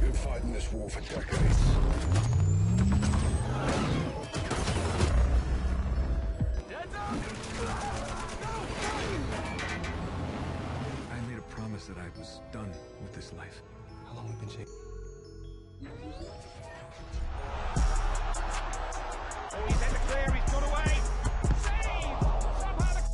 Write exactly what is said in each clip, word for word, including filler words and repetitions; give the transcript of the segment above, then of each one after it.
been fighting this war for decades. I made a promise that I was done with this life. How long have we been chasing? Oh, he's in the clear, he's got away. Save! Somehow the...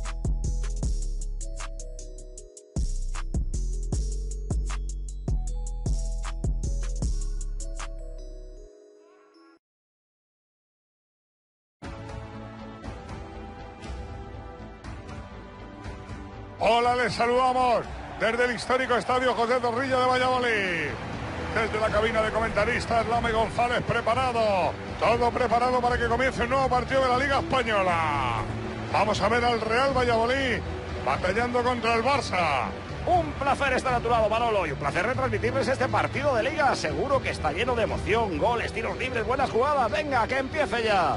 Hola, les saludamos desde el histórico Estadio José Zorrilla de Valladolid. Desde la cabina de comentaristas, Lame González preparado. Todo preparado para que comience un nuevo partido de la Liga Española. Vamos a ver al Real Valladolid batallando contra el Barça. Un placer estar a tu lado, Manolo, y un placer retransmitirles este partido de Liga. Seguro que está lleno de emoción, goles, tiros libres, buenas jugadas. Venga, que empiece ya.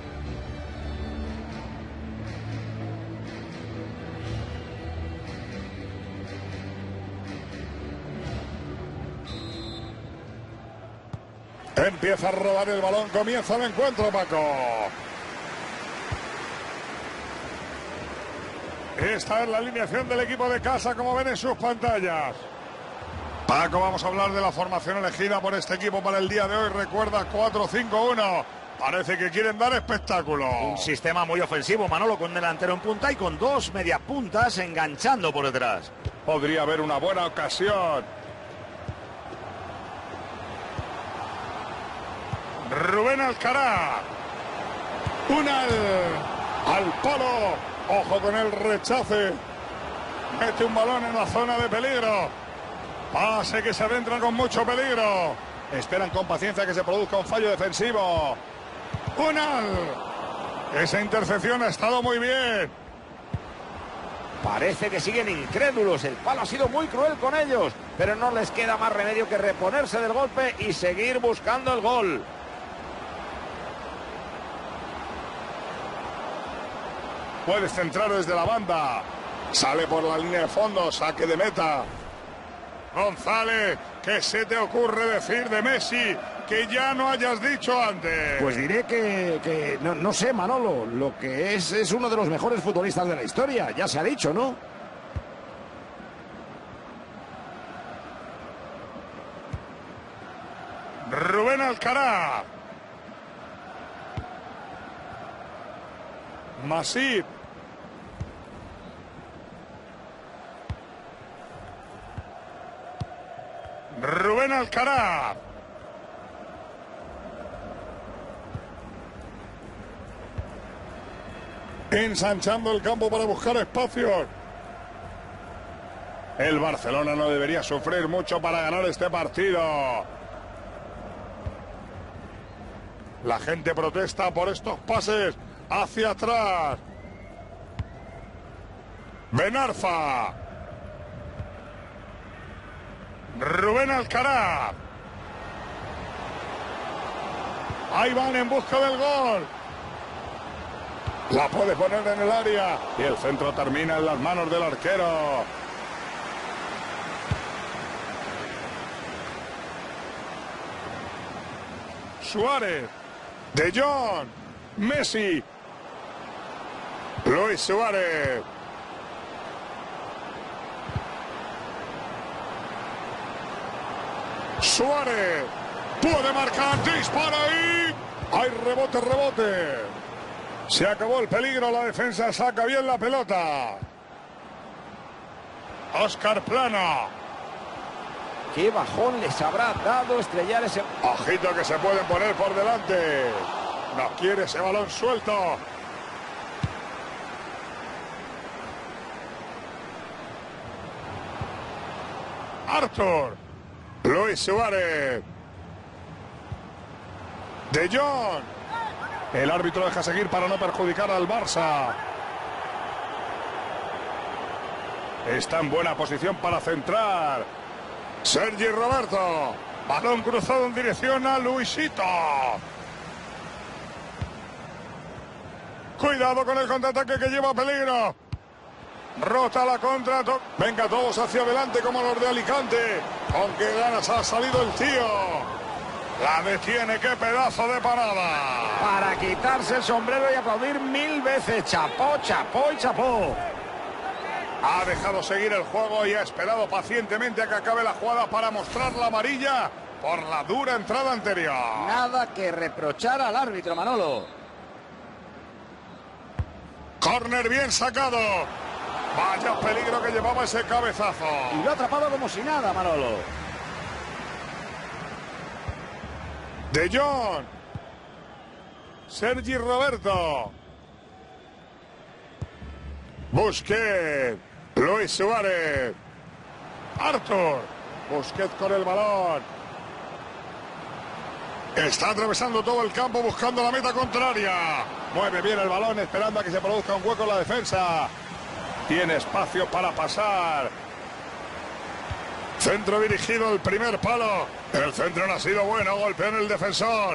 Empieza a rodar el balón, comienza el encuentro, Paco. Esta es la alineación del equipo de casa, como ven en sus pantallas. Paco, vamos a hablar de la formación elegida por este equipo para el día de hoy. Recuerda, cuatro cinco uno. Parece que quieren dar espectáculo. Un sistema muy ofensivo, Manolo, con delantero en punta y con dos mediapuntas enganchando por detrás. Podría haber una buena ocasión. Rubén Alcaraz. Una al, al palo. Ojo con el rechace. Mete un balón en la zona de peligro. Pase que se adentra con mucho peligro. Esperan con paciencia que se produzca un fallo defensivo. Unal. Esa intercepción ha estado muy bien. Parece que siguen incrédulos. El palo ha sido muy cruel con ellos. Pero no les queda más remedio que reponerse del golpe y seguir buscando el gol. Puedes centrar desde la banda. Sale por la línea de fondo, saque de meta. González, ¿qué se te ocurre decir de Messi que ya no hayas dicho antes? Pues diré que, que no, no sé, Manolo, lo que es es uno de los mejores futbolistas de la historia. Ya se ha dicho, ¿no? Rubén Alcaraz. Masip. Rubén Alcaraz. Ensanchando el campo para buscar espacios. El Barcelona no debería sufrir mucho para ganar este partido. La gente protesta por estos pases hacia atrás. Ben Arfa. Rubén Alcaraz. Ahí van en busca del gol. La puede poner en el área. Y el centro termina en las manos del arquero. Suárez. De Jong. Messi. Luis Suárez. Suárez. Puede marcar. Dispara ahí. Hay rebote, rebote. Se acabó el peligro. La defensa saca bien la pelota. Óscar Plano. ¿Qué bajón les habrá dado estrellar ese... Ojito que se pueden poner por delante. No quiere ese balón suelto. Arthur. Luis Suárez. De Jong. El árbitro deja seguir para no perjudicar al Barça. Está en buena posición para centrar. Sergi Roberto. Balón cruzado en dirección a Luisito. Cuidado con el contraataque que lleva peligro. Rota la contra. Venga, todos hacia adelante como los de Alicante. Con qué ganas ha salido el tío. La detiene, qué pedazo de parada. Para quitarse el sombrero y aplaudir mil veces. Chapó, chapó y chapó. Ha dejado seguir el juego y ha esperado pacientemente a que acabe la jugada para mostrar la amarilla por la dura entrada anterior. Nada que reprochar al árbitro, Manolo. Córner bien sacado. Vaya peligro que llevaba ese cabezazo. Y lo ha atrapado como si nada, Manolo. De Jong. Sergi Roberto. Busquets. Luis Suárez. Arthur. Busquets con el balón. Está atravesando todo el campo buscando la meta contraria. Mueve bien el balón esperando a que se produzca un hueco en la defensa. Tiene espacio para pasar. Centro dirigido al primer palo. El centro no ha sido bueno. Golpeó en el defensor.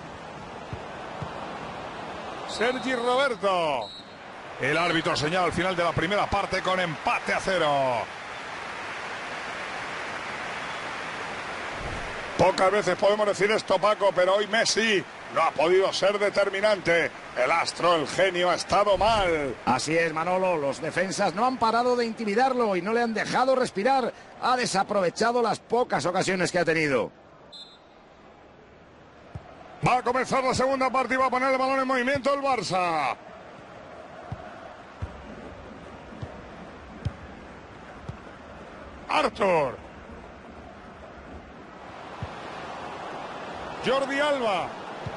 Sergi Roberto. El árbitro señala al final de la primera parte con empate a cero. Pocas veces podemos decir esto, Paco, pero hoy Messi no ha podido ser determinante. El astro, el genio, ha estado mal. Así es, Manolo. Los defensas no han parado de intimidarlo y no le han dejado respirar. Ha desaprovechado las pocas ocasiones que ha tenido. Va a comenzar la segunda parte y va a poner el balón en movimiento el Barça. Arthur. Jordi Alba.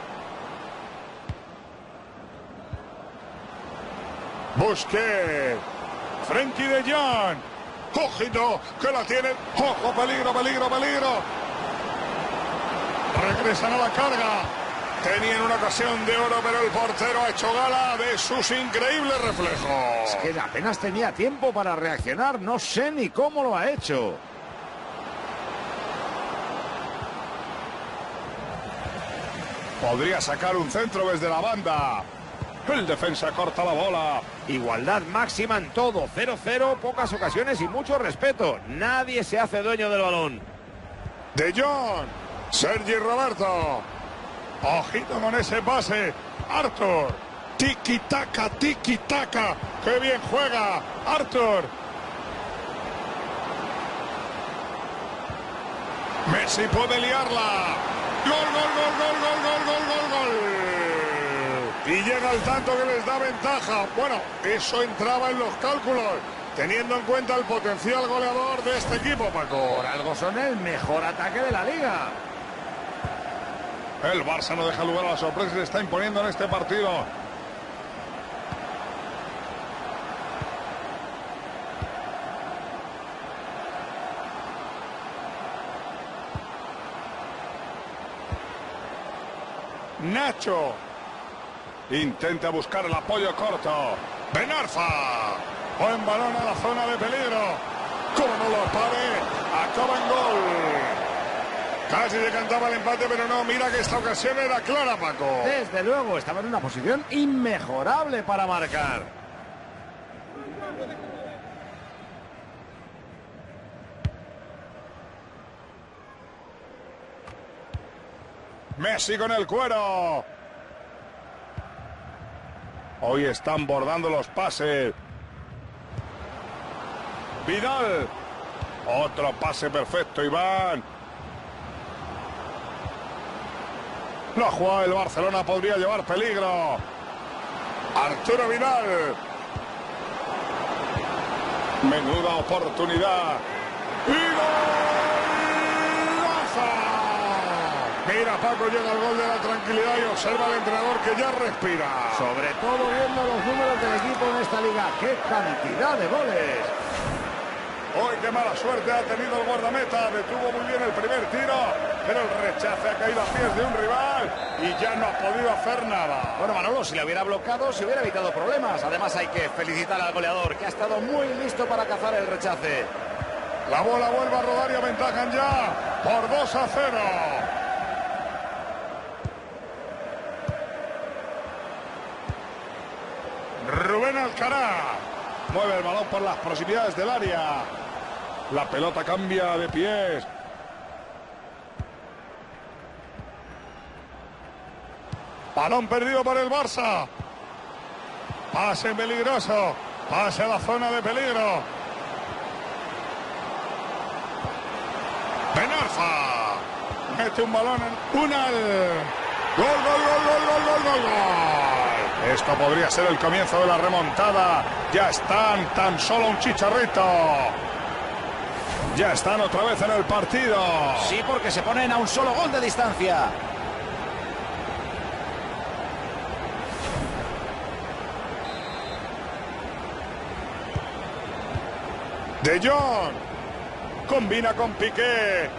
Busquets. Frenkie de Jong. Ojito, que la tiene. Ojo, peligro, peligro, peligro. Regresan a la carga. Tenían una ocasión de oro, pero el portero ha hecho gala de sus increíbles reflejos. Es que apenas tenía tiempo para reaccionar. No sé ni cómo lo ha hecho. Podría sacar un centro desde la banda. El defensa corta la bola. Igualdad máxima en todo. cero cero, pocas ocasiones y mucho respeto. Nadie se hace dueño del balón. De Jong. Sergi Roberto. Ojito con ese pase. Arthur. Tiki-taka, tiki-taka. ¡Qué bien juega! Arthur. Messi puede liarla. Gol, gol, gol, gol, gol, gol, gol, gol, gol. Y llega el tanto que les da ventaja. Bueno, eso entraba en los cálculos, teniendo en cuenta el potencial goleador de este equipo, Paco. Por algo son el mejor ataque de la liga. El Barça no deja lugar a la sorpresa y se está imponiendo en este partido. Nacho. Intenta buscar el apoyo corto. Ben Arfa. Buen balón a la zona de peligro. Como no lo pare, acaba en gol. Casi se cantaba el empate, pero no. Mira que esta ocasión era clara, Paco. Desde luego, estaba en una posición inmejorable para marcar. Messi con el cuero. Hoy están bordando los pases. Vidal. Otro pase perfecto, Iván. La jugada del Barcelona podría llevar peligro. Arturo Vidal. Menuda oportunidad. ¡Y golazo! Mira, Paco, llega el gol de la tranquilidad y observa al entrenador que ya respira. Sobre todo viendo los números del equipo en esta liga. ¡Qué cantidad de goles! Hoy qué mala suerte ha tenido el guardameta. Detuvo muy bien el primer tiro, pero el rechace ha caído a pies de un rival y ya no ha podido hacer nada. Bueno, Manolo, si le hubiera bloqueado, se hubiera evitado problemas. Además, hay que felicitar al goleador, que ha estado muy listo para cazar el rechace. La bola vuelve a rodar y aventajan ya por dos a cero. Rubén Alcaraz. Mueve el balón por las proximidades del área. La pelota cambia de pies. Balón perdido por el Barça. Pase peligroso. Pase a la zona de peligro. Benarfa. Mete un balón en Unal. Gol, gol, gol, gol, gol, gol, gol, gol. Esto podría ser el comienzo de la remontada. Ya están tan solo un chicharrito. Ya están otra vez en el partido. Sí, porque se ponen a un solo gol de distancia. De Jong. Combina con Piqué.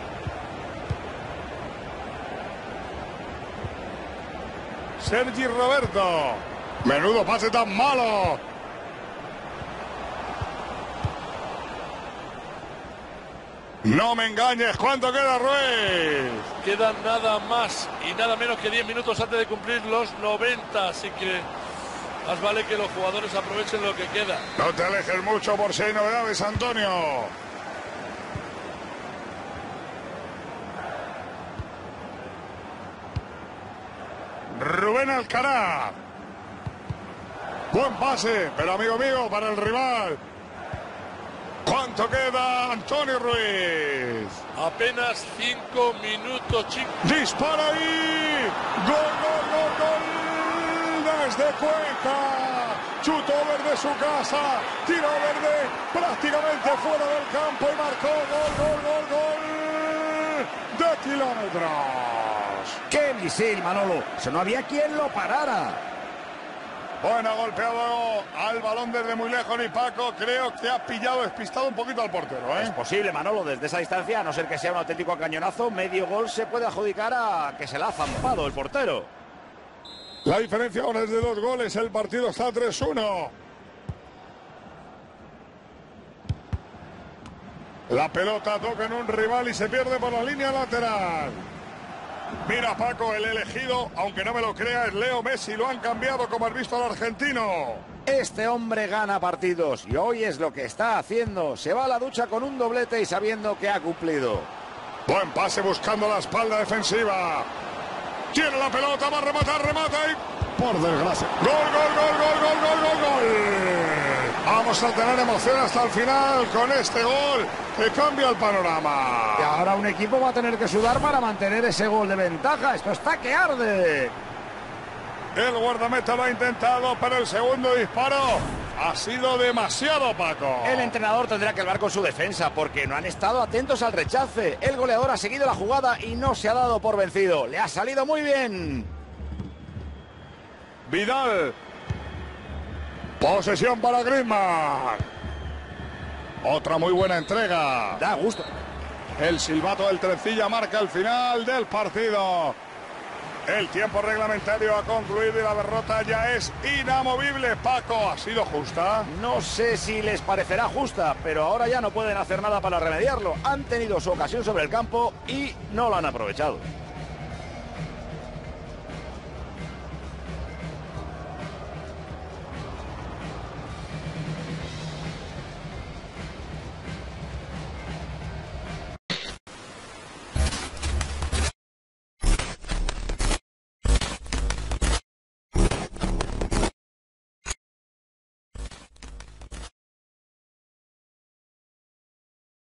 Sergi Roberto. Menudo pase tan malo. No me engañes, ¿cuánto queda, Ruiz? Quedan nada más y nada menos que diez minutos antes de cumplir los noventa, así que más vale que los jugadores aprovechen lo que queda. No te alejes mucho por si hay novedades, Antonio. Rubén Alcaraz. Buen pase, pero amigo mío, para el rival. ¿Cuánto queda, Antonio Ruiz? Apenas cinco minutos, chicos. ¡Dispara ahí! ¡Gol, gol, gol, gol! Desde Cuenca. Chutó desde su casa. Tiró verde prácticamente fuera del campo y marcó gol, gol, gol, gol de kilómetros. ¡Qué misil, Manolo! Eso no había quien lo parara. Bueno, ha golpeado al balón desde muy lejos y Paco creo que ha pillado despistado un poquito al portero, ¿eh? Es posible, Manolo, desde esa distancia, a no ser que sea un auténtico cañonazo, medio gol se puede adjudicar a que se la ha zampado el portero. La diferencia ahora es de dos goles, el partido está tres uno. La pelota toca en un rival y se pierde por la línea lateral. Mira, Paco, el elegido, aunque no me lo crea, es Leo Messi. Lo han cambiado, como has visto, al argentino. Este hombre gana partidos y hoy es lo que está haciendo. Se va a la ducha con un doblete y sabiendo que ha cumplido. Buen pase buscando la espalda defensiva. Tiene la pelota, va a rematar, remata y... por desgracia. Gol, gol, gol, gol, gol, gol, gol, gol. Vamos a tener emoción hasta el final con este gol que cambia el panorama. Y ahora un equipo va a tener que sudar para mantener ese gol de ventaja. Esto está que arde. El guardameta lo ha intentado, pero el segundo disparo ha sido demasiado, Paco. El entrenador tendrá que hablar con su defensa porque no han estado atentos al rechace. El goleador ha seguido la jugada y no se ha dado por vencido. Le ha salido muy bien. Vidal. Posesión para Griezmann. Otra muy buena entrega. Da gusto. El silbato del trencilla marca el final del partido. El tiempo reglamentario ha concluido y la derrota ya es inamovible. Paco, ¿ha sido justa? No sé si les parecerá justa, pero ahora ya no pueden hacer nada para remediarlo. Han tenido su ocasión sobre el campo y no lo han aprovechado.